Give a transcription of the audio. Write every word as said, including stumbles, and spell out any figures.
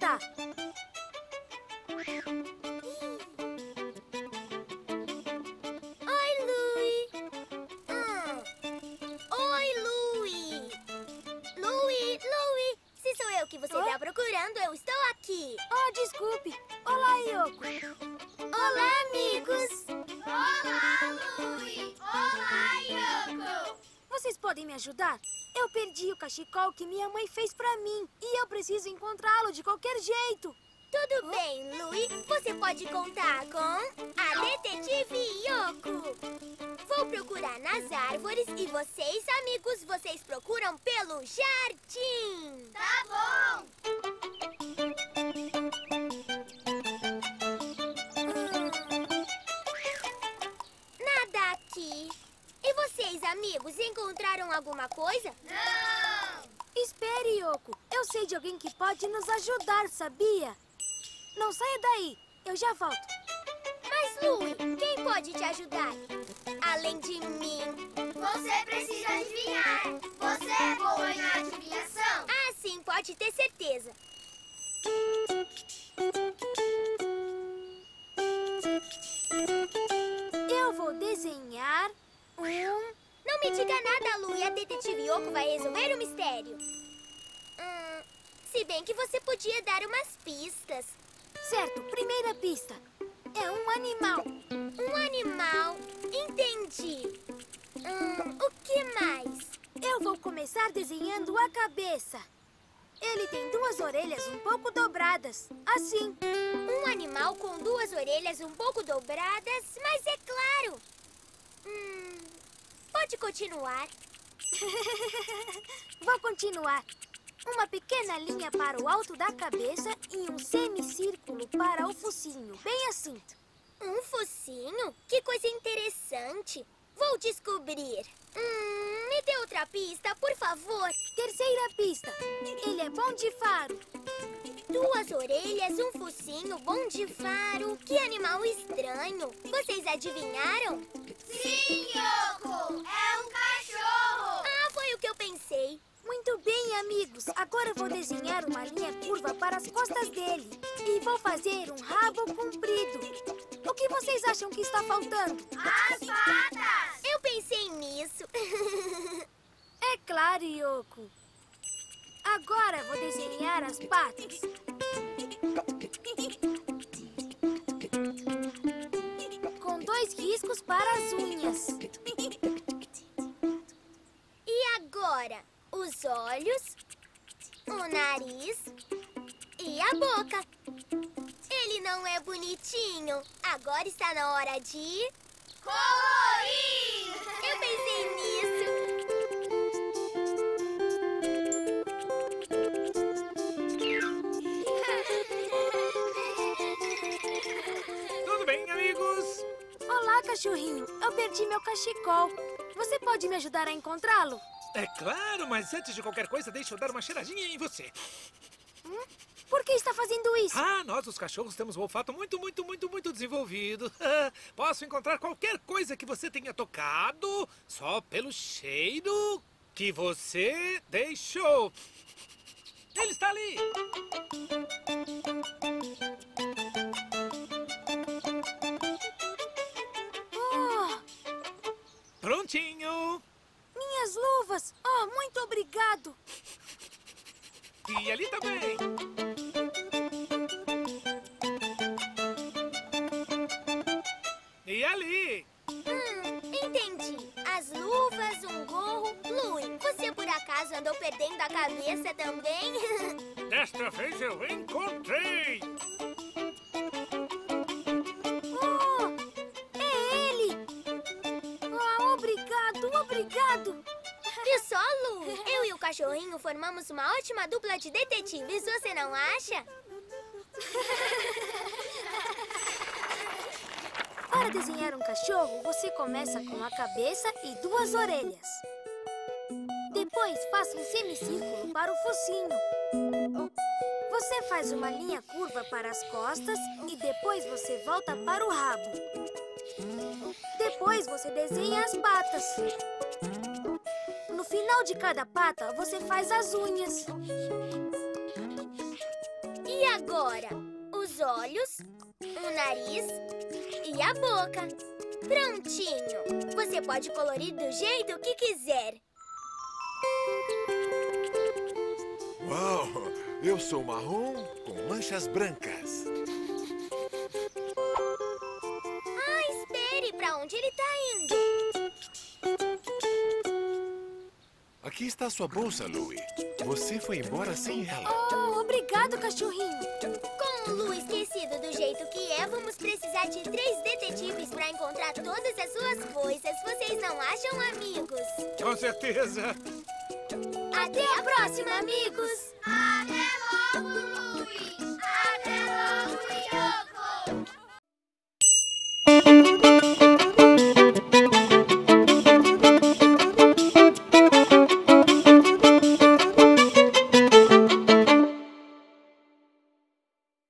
começar. Oi, Louie. Hum. Oi, Louie. Louie, Louie. Se sou eu que você Oi? está procurando, eu estou aqui. Oh, desculpe. Olá, Yoko. Olá, amigos. Olá, Louie! Olá, Yoko! Vocês podem me ajudar? Eu perdi o cachecol que minha mãe fez pra mim e eu preciso encontrá-lo de qualquer jeito. Tudo bem, Louie. Você pode contar com a detetive Yoko. Vou procurar nas árvores e vocês, amigos, vocês procuram pelo jardim. Tá bom! Nada aqui. E vocês, amigos, encontraram alguma coisa? Não! Espere, Yoko. Eu sei de alguém que pode nos ajudar, sabia? Não saia daí. Eu já volto. Mas, Louie, quem pode te ajudar? Além de mim. Você precisa adivinhar! Você é boa na adivinhação! Ah, sim, pode ter certeza. Eu vou desenhar um... Não me diga nada, Louie. A detetive Yoko vai resolver o mistério. Hum, se bem que você podia dar umas pistas. Certo, primeira pista. É um animal. Um animal. Entendi. Hum, o que mais? Eu vou começar desenhando a cabeça. Ele tem duas orelhas um pouco dobradas, assim. Um animal com duas orelhas um pouco dobradas, mas é claro. Hum, pode continuar. Vou continuar. Uma pequena linha para o alto da cabeça e um semicírculo para o focinho, bem assim. Um focinho? Que coisa interessante. Vou descobrir. Hum, me dê outra pista, por favor. Terceira pista. Ele é bom de faro. Duas orelhas, um focinho, bom de faro. Que animal estranho. Vocês adivinharam? Sim, Yoko! É um cachorro! Ah, foi o que eu pensei. Muito bem, amigos. Agora eu vou desenhar uma linha curva para as costas dele. E vou fazer um rabo comprido. O que vocês acham que está faltando? As patas! Eu pensei nisso. É claro, Yoko. Agora vou desenhar as patas. Com dois riscos para as unhas. E agora? Os olhos, o nariz e a boca. Ele não é bonitinho. Agora está na hora de... Colorir! Eu pensei nisso. Tudo bem, amigos? Olá, cachorrinho. Eu perdi meu cachecol. Você pode me ajudar a encontrá-lo? É claro, mas antes de qualquer coisa, deixa eu dar uma cheiradinha em você. Hum? Por que está fazendo isso? Ah, nós, os cachorros, temos um olfato muito, muito, muito, muito desenvolvido. Posso encontrar qualquer coisa que você tenha tocado só pelo cheiro que você deixou. Ele está ali! Oh, Prontinho! minhas luvas! Oh, muito obrigado! E ali também! E ali! Hum, entendi. As luvas, um gorro. Louie, você por acaso andou perdendo a cabeça também? Desta vez eu encontrei! Oh, é ele! Oh, obrigado, obrigado! Viu só, Louie? Eu e o cachorrinho formamos uma ótima dupla de detetives, você não acha? Para desenhar um cachorro, você começa com a cabeça e duas orelhas. Depois, faça um semicírculo para o focinho. Você faz uma linha curva para as costas e depois você volta para o rabo. Depois, você desenha as patas. No final de cada pata, você faz as unhas. E agora? agora os olhos, o nariz e a boca. Prontinho! Você pode colorir do jeito que quiser. Uau! Eu sou marrom com manchas brancas. Ah, espere! Pra onde ele tá indo? Aqui está sua bolsa, Louie. Você foi embora sem ela. Oh, obrigado, cachorrinho. Com o Lu esquecido do jeito que é, vamos precisar de três detetives pra encontrar todas as suas coisas. Vocês não acham, amigos? Com certeza. Até a próxima, amigos! Até logo!